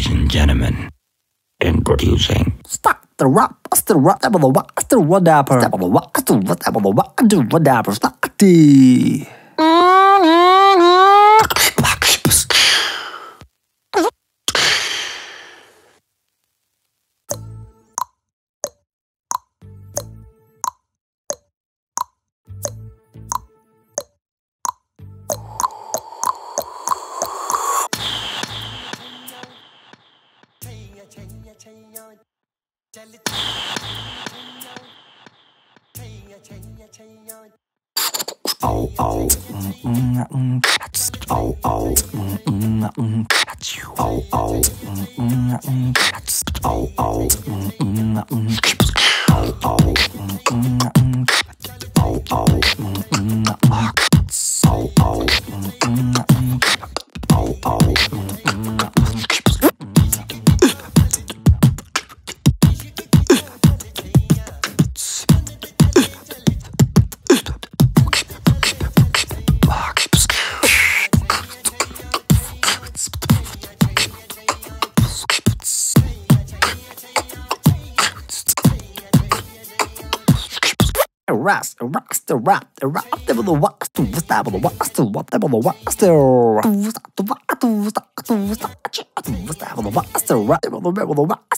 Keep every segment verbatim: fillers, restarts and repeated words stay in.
Ladies and gentlemen, introducing. Stop the rock, stop the rock, stop the rock, stop the rock, stop the rock, stop the rock, stop the rock, stop the rock, stop the Oh oh, mm mm mm, oh oh, mm mm mm, oh oh, mm mm mm, oh oh, mm mm mm, oh oh, mm mm mm, oh oh, mm mm mm, oh oh, mm mm mm, oh oh, mm mm mm. Rocks, rocks, the rock, the rock, the rock, the stop the rock, the rock, the rock, the rock, the rock, the rock, the rock, the rock, the rock,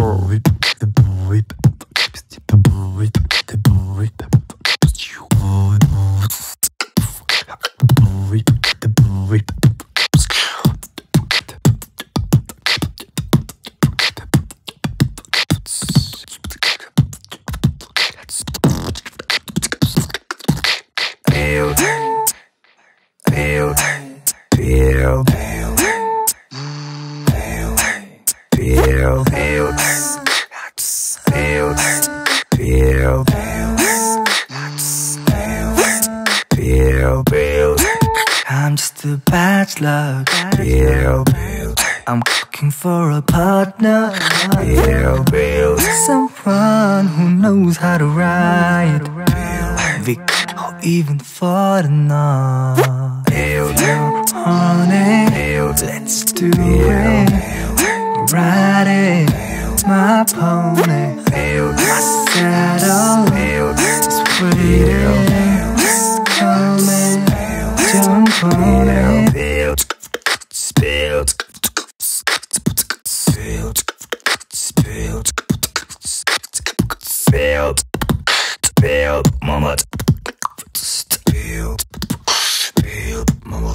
I'm just a bachelor. I'm looking for a partner. Someone who knows how to ride Vic or even Ferdinand. Honey, let's do it. Ride it, my pony. My saddle is waiting. Come and jump on it. Spilled, spilled, spilled, spilled, mama. Spilled, spilled, mama.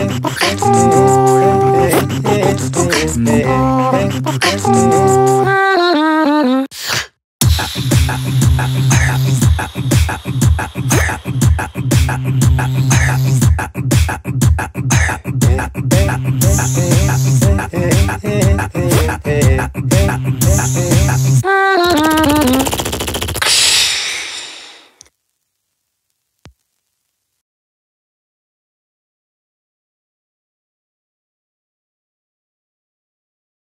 Thank you.